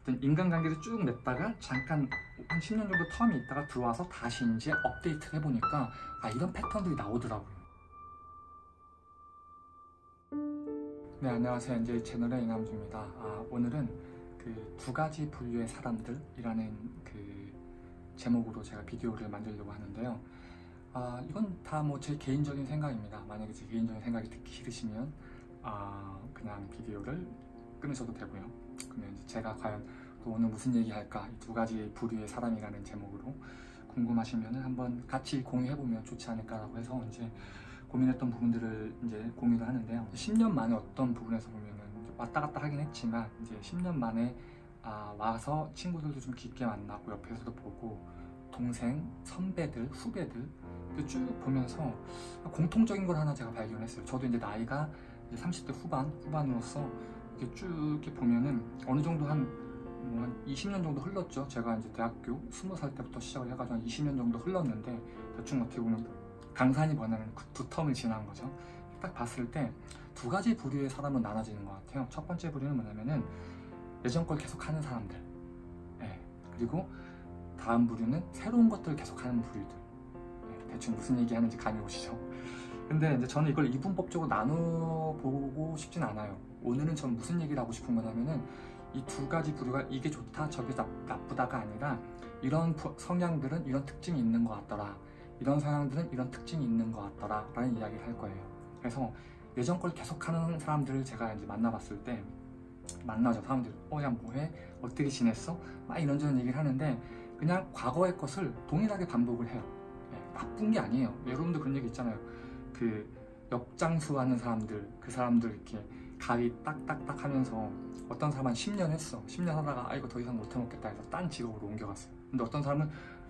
인간관계를 쭉 냈다가 잠깐 한 10년 정도 텀이 있다가 들어와서 다시 이제 업데이트를 해보니까 이런 패턴들이 나오더라고요. 네, 안녕하세요. NJ 채널의 이남주입니다. 오늘은 그 두 가지 분류의 사람들이라는 그 제목으로 제가 비디오를 만들려고 하는데요. 이건 다 뭐 제 개인적인 생각입니다. 만약에 제 개인적인 생각이 듣기 싫으시면 그냥 비디오를 끊으셔도 되고요. 그러면 이제 제가 과연 또 오늘 무슨 얘기 할까, 이 두 가지 부류의 사람이라는 제목으로 궁금하시면 한번 같이 공유해보면 좋지 않을까라고 해서 이제 고민했던 부분들을 이제 공유를 하는데요. 10년 만에 어떤 부분에서 보면은 왔다 갔다 하긴 했지만 이제 10년 만에 와서 친구들도 좀 깊게 만나고 옆에서도 보고 동생, 선배들, 후배들 쭉 보면서 공통적인 걸 하나 제가 발견했어요. 저도 이제 나이가 이제 30대 후반으로서 이렇게 쭉 이렇게 보면은 어느 정도 한 20년 정도 흘렀죠. 제가 이제 대학교 20살 때부터 시작을 해가지고 한 20년 정도 흘렀는데 대충 어떻게 보면 강산이 번화는 그 두 텀을 지난 거죠. 딱 봤을 때 두 가지 부류의 사람은 나눠지는 것 같아요. 첫 번째 부류는 뭐냐면은 예전 걸 계속 하는 사람들, 그리고 다음 부류는 새로운 것들을 계속 하는 부류들. 대충 무슨 얘기 하는지 감이 오시죠? 근데 이제 저는 이걸 이분법적으로 나눠보고 싶진 않아요. 오늘은 전 무슨 얘기를 하고 싶은 거냐면은 이 두 가지 부류가 이게 좋다 저게 나쁘다가 아니라 이런 성향들은 이런 특징이 있는 것 같더라, 이런 성향들은 이런 특징이 있는 것 같더라 라는 이야기를 할 거예요. 그래서 예전 걸 계속하는 사람들을 제가 이제 만나봤을 때 만나죠. 사람들 야 뭐해? 어떻게 지냈어? 막 이런저런 얘기를 하는데 그냥 과거의 것을 동일하게 반복을 해요. 나쁜 게 아니에요. 여러분도 그런 얘기 있잖아요. 그 역장수하는 사람들, 그 사람들 이렇게 가위 딱딱딱 하면서 어떤 사람은 10년 했어. 10년 하다가 이거 더 이상 못 해먹겠다 해서 딴 직업으로 옮겨갔어요. 근데 어떤 사람은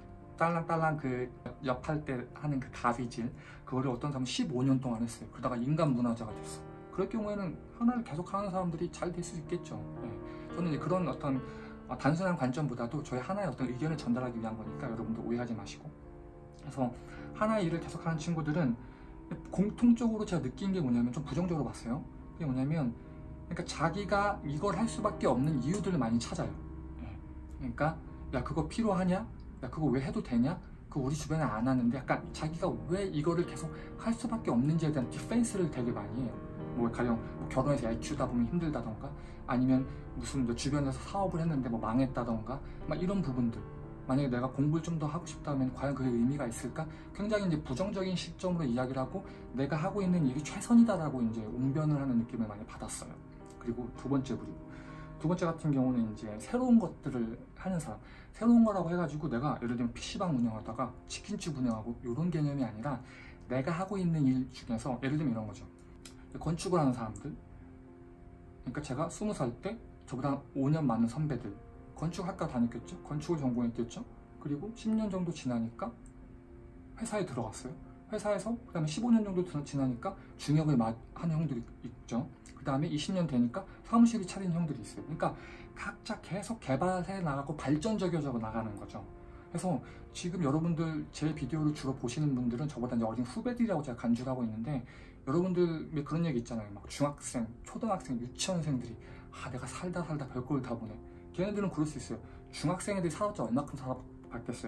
딸랑딸랑 그 역할 때 하는 그 가위질 그거를 어떤 사람은 15년 동안 했어요. 그러다가 인간 문화자가 됐어. 그럴 경우에는 하나를 계속 하는 사람들이 잘 될 수 있겠죠. 저는 이제 그런 어떤 단순한 관점보다도 저의 하나의 어떤 의견을 전달하기 위한 거니까 여러분도 오해하지 마시고. 그래서 하나의 일을 계속하는 친구들은 공통적으로 제가 느낀 게 뭐냐면 좀 부정적으로 봤어요. 그게 뭐냐면 그러니까 자기가 이걸 할 수밖에 없는 이유들을 많이 찾아요. 그러니까 야 그거 필요하냐? 야 그거 왜 해도 되냐? 그거 우리 주변에 안 하는데 약간 자기가 왜 이거를 계속 할 수밖에 없는지에 대한 디펜스를 되게 많이 해요. 뭐 가령 결혼해서 애 키우다 보면 힘들다던가 아니면 무슨 주변에서 사업을 했는데 뭐 망했다던가 막 이런 부분들. 만약에 내가 공부를 좀 더 하고 싶다면 과연 그게 의미가 있을까? 굉장히 이제 부정적인 시점으로 이야기를 하고 내가 하고 있는 일이 최선이다라고 이제 웅변을 하는 느낌을 많이 받았어요. 그리고 두 번째 같은 경우는 이제 새로운 것들을 하는 사람. 새로운 거라고 해가지고 내가 예를 들면 PC방 운영하다가 치킨집 운영하고 이런 개념이 아니라 내가 하고 있는 일 중에서 예를 들면 이런 거죠. 건축을 하는 사람들. 그러니까 제가 20살 때 저보다 5년 많은 선배들. 건축학과 다녔겠죠? 건축을 전공했겠죠? 그리고 10년 정도 지나니까 회사에 들어갔어요. 회사에서 그 다음에 15년 정도 지나니까 중역을 하는 형들이 있죠. 그 다음에 20년 되니까 사무실을 차린 형들이 있어요. 그러니까 각자 계속 개발해 나가고 발전적이어져 나가는 거죠. 그래서 지금 여러분들 제 비디오를 주로 보시는 분들은 저보다 이제 어린 후배들이라고 제가 간주를 하고 있는데 여러분들 그런 얘기 있잖아요. 막 중학생, 초등학생, 유치원생들이 내가 살다 별꼴을 다 보네. 걔네들은 그럴 수 있어요. 중학생 애들이 살았자 얼마큼 살아봤겠어요.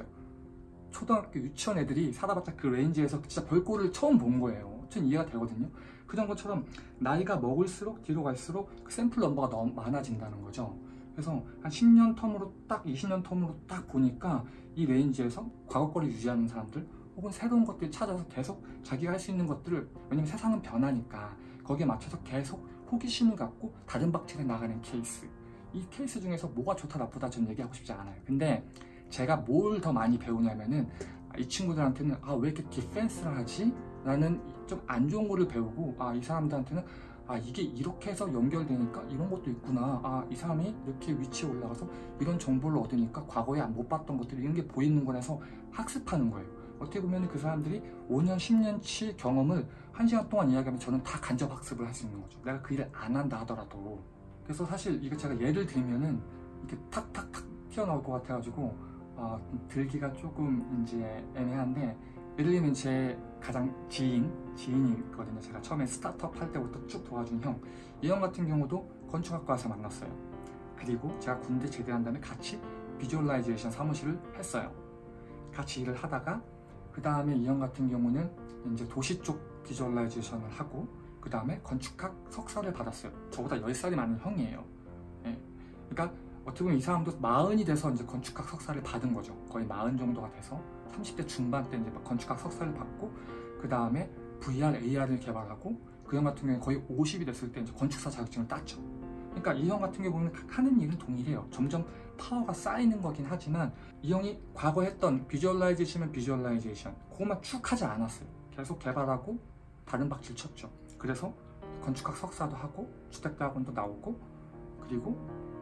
초등학교 유치원 애들이 살아봤자 그 레인지에서 진짜 별꼴을 처음 본 거예요. 전 이해가 되거든요. 그런 것처럼 나이가 먹을수록 뒤로 갈수록 그 샘플 넘버가 너무 많아진다는 거죠. 그래서 한 10년 텀으로 딱 20년 텀으로 딱 보니까 이 레인지에서 과거 거를 유지하는 사람들 혹은 새로운 것들 찾아서 계속 자기가 할 수 있는 것들을, 왜냐면 세상은 변하니까 거기에 맞춰서 계속 호기심을 갖고 다른 방식에 나가는 케이스. 이 케이스 중에서 뭐가 좋다 나쁘다 전 얘기하고 싶지 않아요. 근데 제가 뭘 더 많이 배우냐면은 이 친구들한테는 왜 이렇게 디펜스를 하지? 라는 좀 안 좋은 거를 배우고 이 사람들한테는 이게 이렇게 해서 연결되니까 이런 것도 있구나. 이 사람이 이렇게 위치에 올라가서 이런 정보를 얻으니까 과거에 못 봤던 것들이 이런 게 보이는 거라서 학습하는 거예요. 어떻게 보면 그 사람들이 5년, 10년치 경험을 1시간 동안 이야기하면 저는 다 간접 학습을 할 수 있는 거죠. 내가 그 일을 안 한다 하더라도. 그래서 사실 이거 제가 예를 들면은 이렇게 탁탁탁 튀어나올 것 같아가지고 들기가 조금 이제 애매한데, 예를 들면 제 가장 지인이 있거든요. 제가 처음에 스타트업 할 때부터 쭉 도와준 형. 이 형 같은 경우도 건축학과에서 만났어요. 그리고 제가 군대 제대한 다음에 같이 비주얼라이제이션 사무실을 했어요. 같이 일을 하다가 그 다음에 이 형 같은 경우는 이제 도시 쪽 비주얼라이제이션을 하고 그 다음에 건축학 석사를 받았어요. 저보다 10살이 많은 형이에요. 예. 그러니까 어떻게 보면 이 사람도 40이 돼서 이제 건축학 석사를 받은 거죠. 거의 40 정도가 돼서 30대 중반 때 이제 건축학 석사를 받고 그 다음에 VR, AR을 개발하고 그 형 같은 경우는 거의 50이 됐을 때 이제 건축사 자격증을 땄죠. 그러니까 이 형 같은 경우는 하는 일은 동일해요. 점점 파워가 쌓이는 거긴 하지만 이 형이 과거 했던 비주얼라이제이션은 비주얼라이제이션 그것만 쭉 하지 않았어요. 계속 개발하고 다른 박질 쳤죠. 그래서 건축학 석사도 하고 주택대학원도 나오고 그리고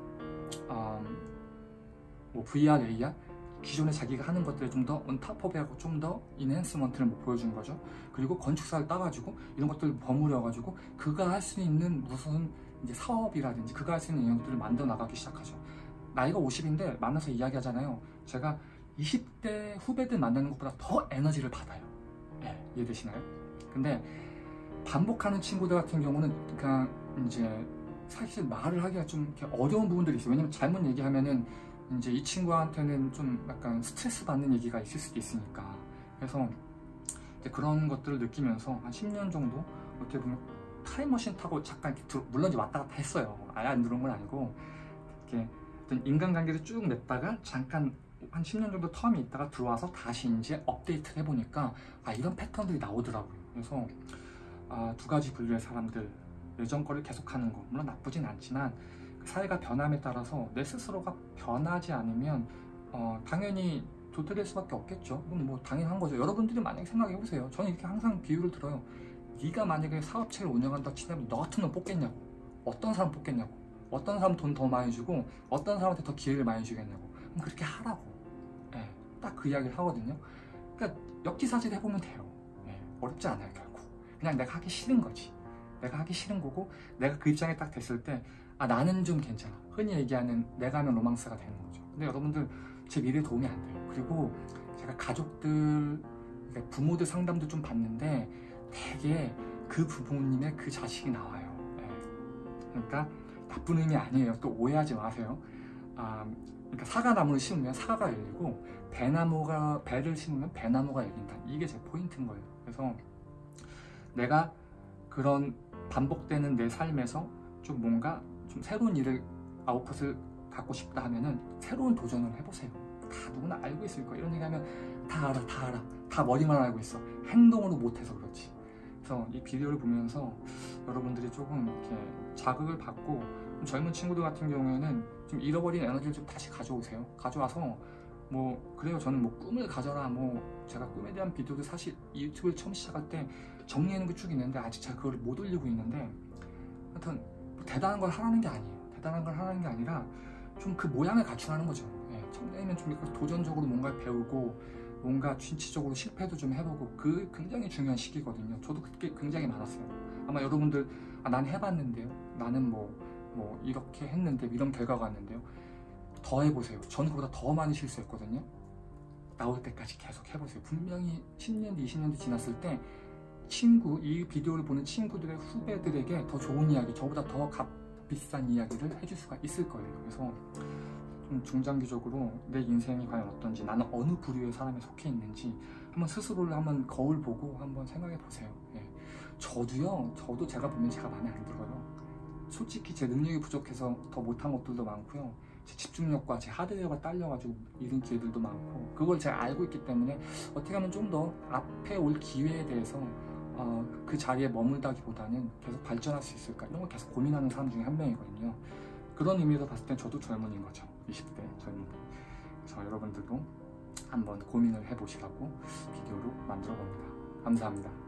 뭐 VR, AR 기존에 자기가 하는 것들을 좀 더 온탑업하고 좀 더 인핸스먼트를 뭐 보여준 거죠. 그리고 건축사를 따가지고 이런 것들을 버무려가지고 그가 할 수 있는 무슨 이제 사업이라든지 그가 할 수 있는 것들을 만들어 나가기 시작하죠. 나이가 50인데 만나서 이야기하잖아요. 제가 20대 후배들 만나는 것보다 더 에너지를 받아요. 네, 이해되시나요? 근데 반복하는 친구들 같은 경우는 그냥 이제 사실 말을 하기가 좀 이렇게 어려운 부분들이 있어요. 왜냐면 잘못 얘기하면은 이제 이 친구한테는 좀 약간 스트레스 받는 얘기가 있을 수도 있으니까. 그래서 이제 그런 것들을 느끼면서 한 10년 정도 어떻게 보면 타임머신 타고 잠깐 이렇게 물론 이제 왔다 갔다 했어요. 아예 안 들어온 건 아니고 이렇게 어떤 인간관계를 쭉 냈다가 잠깐 한 10년 정도 텀이 있다가 들어와서 다시 이제 업데이트를 해보니까 이런 패턴들이 나오더라고요. 그래서 두 가지 분류의 사람들, 예전 거를 계속하는 거 물론 나쁘진 않지만 사회가 변함에 따라서 내 스스로가 변하지 않으면 당연히 도태될 수밖에 없겠죠. 그건 뭐 당연한 거죠. 여러분들이 만약에 생각해 보세요. 저는 이렇게 항상 비유를 들어요. 네가 만약에 사업체를 운영한다 치면 너 같은 놈 뽑겠냐고. 어떤 사람 뽑겠냐고. 어떤 사람 돈 더 많이 주고 어떤 사람한테 더 기회를 많이 주겠냐고. 그럼 그렇게 하라고. 네, 딱 그 이야기를 하거든요. 그러니까 역지사지를 해보면 돼요. 네, 어렵지 않아요 결국. 그냥 내가 하기 싫은 거지. 내가 하기 싫은 거고 내가 그 입장에 딱 됐을 때 나는 좀 괜찮아. 흔히 얘기하는 내가 하면 로망스가 되는 거죠. 근데 여러분들 제 미래에 도움이 안 돼요. 그리고 제가 가족들, 부모들 상담도 좀 받는데 되게 그 부모님의 그 자식이 나와요. 네. 그러니까 나쁜 의미 아니에요. 또 오해하지 마세요. 그러니까 사과나무를 심으면 사과가 열리고 배를 심으면 배나무가 열린다. 이게 제 포인트인 거예요. 그래서 내가 그런 반복되는 내 삶에서 좀 뭔가 좀 새로운 일을 아웃풋을 갖고 싶다 하면은 새로운 도전을 해보세요. 다 누구나 알고 있을 거예요. 이런 얘기하면 다 알아. 다 머리만 알고 있어. 행동으로 못해서 그렇지. 그래서 이 비디오를 보면서 여러분들이 조금 이렇게 자극을 받고 좀 젊은 친구들 같은 경우에는 좀 잃어버린 에너지를 좀 다시 가져오세요. 가져와서 뭐 그래요. 저는 뭐 꿈을 가져라 뭐 제가 꿈에 대한 비디오도 사실 유튜브를 처음 시작할 때 정리하는 게 쭉 있는데 아직 제가 그걸 못 올리고 있는데 하여튼 대단한 걸 하라는 게 아니에요. 대단한 걸 하라는 게 아니라 좀 그 모양을 갖추라는 거죠. 청년이면 좀 도전적으로 뭔가 배우고 뭔가 진취적으로 실패도 좀 해보고 그 굉장히 중요한 시기거든요. 저도 그게 굉장히 많았어요. 아마 여러분들 난 해봤는데요. 나는 뭐 이렇게 했는데 이런 결과가 왔는데요. 더 해보세요. 저는 그보다 더 많이 실수했거든요. 나올 때까지 계속 해보세요. 분명히 10년 뒤 20년 뒤 지났을 때 이 비디오를 보는 친구들의 후배들에게 더 좋은 이야기, 저보다 더 비싼 이야기를 해줄 수가 있을 거예요. 그래서 좀 중장기적으로 내 인생이 과연 어떤지, 나는 어느 부류의 사람에 속해 있는지 한번 스스로를 한번 거울 보고 한번 생각해 보세요. 저도 제가 보면 제가 마음에 안 들어요. 솔직히 제 능력이 부족해서 더 못한 것들도 많고요. 제 집중력과 제 하드웨어가 딸려가지고 잃은 기회들도 많고 그걸 제가 알고 있기 때문에 어떻게 하면 좀 더 앞에 올 기회에 대해서 그 자리에 머물다기보다는 계속 발전할 수 있을까 이런 걸 계속 고민하는 사람 중에 한 명이거든요. 그런 의미에서 봤을 땐 저도 젊은인 거죠. 20대 젊은이. 그래서 여러분들도 한번 고민을 해보시라고 비디오로 만들어 봅니다. 감사합니다.